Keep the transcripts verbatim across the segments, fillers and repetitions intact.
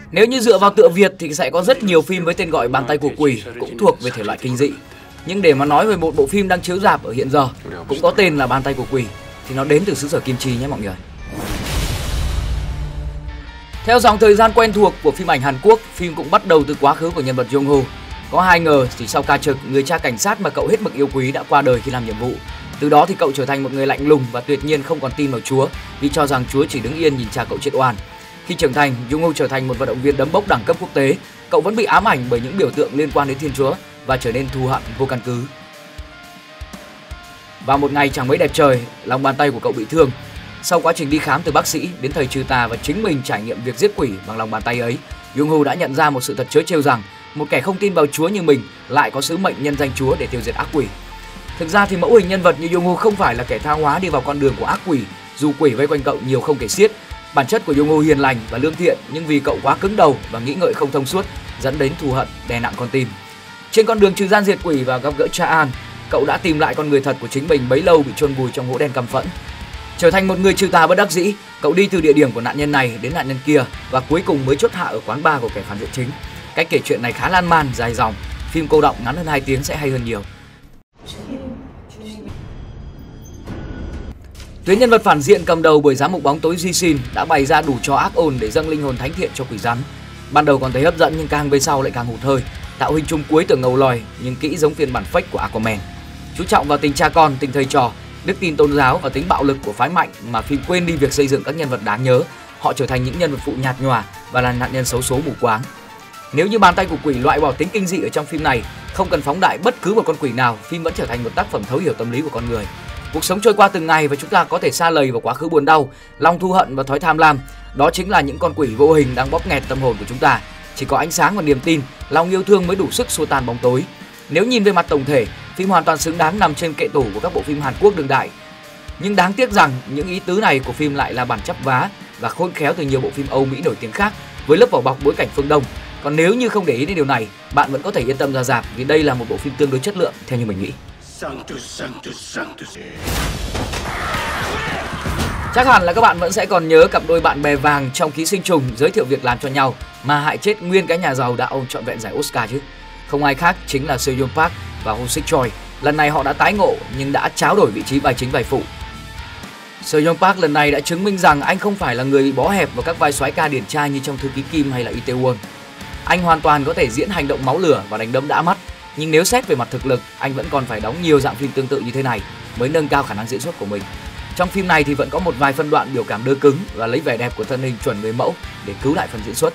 Nếu như dựa vào tựa Việt thì sẽ có rất nhiều phim với tên gọi Bàn tay của quỷ cũng thuộc về thể loại kinh dị. Nhưng để mà nói về một bộ phim đang chiếu rạp ở hiện giờ cũng có tên là Bàn tay của quỷ thì nó đến từ xứ sở kim chi nhé mọi người. Theo dòng thời gian quen thuộc của phim ảnh Hàn Quốc, phim cũng bắt đầu từ quá khứ của nhân vật Jung Ho. Có ai ngờ chỉ sau ca trực, người cha cảnh sát mà cậu hết mực yêu quý đã qua đời khi làm nhiệm vụ. Từ đó thì cậu trở thành một người lạnh lùng và tuyệt nhiên không còn tin vào Chúa vì cho rằng Chúa chỉ đứng yên nhìn cha cậu chết oan. Khi trưởng thành, Jung Ho trở thành một vận động viên đấm bốc đẳng cấp quốc tế. Cậu vẫn bị ám ảnh bởi những biểu tượng liên quan đến Thiên Chúa và trở nên thù hận vô căn cứ. Vào một ngày chẳng mấy đẹp trời, lòng bàn tay của cậu bị thương. Sau quá trình đi khám từ bác sĩ đến thầy trừ tà và chính mình trải nghiệm việc giết quỷ bằng lòng bàn tay ấy, Jung Ho đã nhận ra một sự thật trớ trêu rằng một kẻ không tin vào Chúa như mình lại có sứ mệnh nhân danh Chúa để tiêu diệt ác quỷ. Thực ra thì mẫu hình nhân vật như Jung Ho không phải là kẻ tha hóa đi vào con đường của ác quỷ, dù quỷ vây quanh cậu nhiều không kể xiết. Bản chất của Jung Ho hiền lành và lương thiện, nhưng vì cậu quá cứng đầu và nghĩ ngợi không thông suốt dẫn đến thù hận đè nặng con tim. Trên con đường trừ gian diệt quỷ và gặp gỡ cha An, cậu đã tìm lại con người thật của chính mình bấy lâu bị chôn vùi trong hố đen căm phẫn. Trở thành một người trừ tà bất đắc dĩ, cậu đi từ địa điểm của nạn nhân này đến nạn nhân kia và cuối cùng mới chốt hạ ở quán bar của kẻ phản diện chính. Cách kể chuyện này khá lan man, dài dòng. Phim cô đọng ngắn hơn hai tiếng sẽ hay hơn nhiều. Tuyến nhân vật phản diện cầm đầu bởi giám mục bóng tối Jishin đã bày ra đủ trò ác ôn để dâng linh hồn thánh thiện cho quỷ rắn. Ban đầu còn thấy hấp dẫn nhưng càng về sau lại càng hụt hơi. Tạo hình chung cuối tưởng ngầu lòi nhưng kỹ giống phiên bản fake của Aquaman. Chú trọng vào tình cha con, tình thầy trò, đức tin tôn giáo và tính bạo lực của phái mạnh mà phim quên đi việc xây dựng các nhân vật đáng nhớ. Họ trở thành những nhân vật phụ nhạt nhòa và là nạn nhân xấu số mù quáng. Nếu như Bàn tay của quỷ loại bỏ tính kinh dị ở trong phim này, không cần phóng đại bất cứ một con quỷ nào, phim vẫn trở thành một tác phẩm thấu hiểu tâm lý của con người. Cuộc sống trôi qua từng ngày và chúng ta có thể sa lầy vào quá khứ buồn đau, lòng thù hận và thói tham lam. Đó chính là những con quỷ vô hình đang bóp nghẹt tâm hồn của chúng ta. Chỉ có ánh sáng và niềm tin, lòng yêu thương mới đủ sức xua tan bóng tối. Nếu nhìn về mặt tổng thể, phim hoàn toàn xứng đáng nằm trên kệ tủ của các bộ phim Hàn Quốc đương đại. Nhưng đáng tiếc rằng những ý tứ này của phim lại là bản chắp vá và khôn khéo từ nhiều bộ phim Âu Mỹ nổi tiếng khác với lớp vỏ bọc bối cảnh phương Đông. Còn nếu như không để ý đến điều này, bạn vẫn có thể yên tâm ra rạp vì đây là một bộ phim tương đối chất lượng theo như mình nghĩ. Chắc hẳn là các bạn vẫn sẽ còn nhớ cặp đôi bạn bè vàng trong Ký sinh trùng giới thiệu việc làm cho nhau mà hại chết nguyên cái nhà giàu đã ôm trọn vẹn giải Oscar chứ. Không ai khác chính là Seo Yoon Park và Ho Sik Choi. Lần này họ đã tái ngộ nhưng đã tráo đổi vị trí vai chính vai phụ. Seo Yoon Park lần này đã chứng minh rằng anh không phải là người bị bó hẹp vào các vai soái ca điển trai như trong Thư ký Kim hay là Itaewon. Anh hoàn toàn có thể diễn hành động máu lửa và đánh đấm đã mắt. Nhưng nếu xét về mặt thực lực, anh vẫn còn phải đóng nhiều dạng phim tương tự như thế này mới nâng cao khả năng diễn xuất của mình. Trong phim này thì vẫn có một vài phân đoạn biểu cảm đơ cứng và lấy vẻ đẹp của thân hình chuẩn người mẫu để cứu lại phần diễn xuất.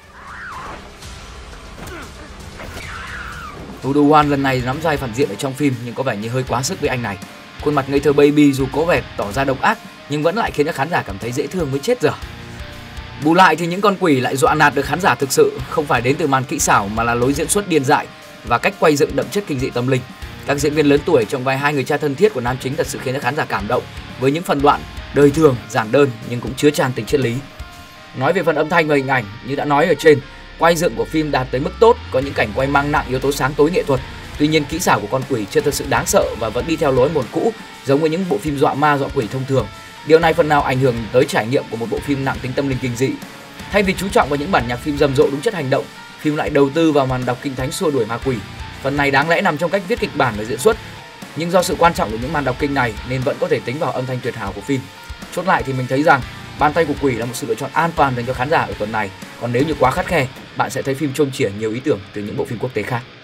Woo Do Hwan lần này nắm vai phản diện ở trong phim nhưng có vẻ như hơi quá sức với anh này. Khuôn mặt ngây thơ baby dù có vẻ tỏ ra độc ác nhưng vẫn lại khiến cho khán giả cảm thấy dễ thương mới chết dở. Bù lại thì những con quỷ lại dọa nạt được khán giả thực sự, không phải đến từ màn kỹ xảo mà là lối diễn xuất điên dại và cách quay dựng đậm chất kinh dị tâm linh. Các diễn viên lớn tuổi trong vai hai người cha thân thiết của nam chính thật sự khiến cho khán giả cảm động với những phần đoạn đời thường, giản đơn nhưng cũng chứa tràn tình triết lý. Nói về phần âm thanh và hình ảnh, như đã nói ở trên, quay dựng của phim đạt tới mức tốt, có những cảnh quay mang nặng yếu tố sáng tối nghệ thuật. Tuy nhiên kỹ xảo của con quỷ chưa thật sự đáng sợ và vẫn đi theo lối mồn cũ, giống với những bộ phim dọa ma dọa quỷ thông thường. Điều này phần nào ảnh hưởng tới trải nghiệm của một bộ phim nặng tính tâm linh kinh dị. Thay vì chú trọng vào những bản nhạc phim rầm rộ đúng chất hành động, phim lại đầu tư vào màn đọc kinh thánh xua đuổi ma quỷ. Phần này đáng lẽ nằm trong cách viết kịch bản và diễn xuất, nhưng do sự quan trọng của những màn đọc kinh này nên vẫn có thể tính vào âm thanh tuyệt hảo của phim. Chốt lại thì mình thấy rằng Bàn tay của quỷ là một sự lựa chọn an toàn dành cho khán giả ở tuần này. Còn nếu như quá khắt khe, bạn sẽ thấy phim chôm chỉa nhiều ý tưởng từ những bộ phim quốc tế khác.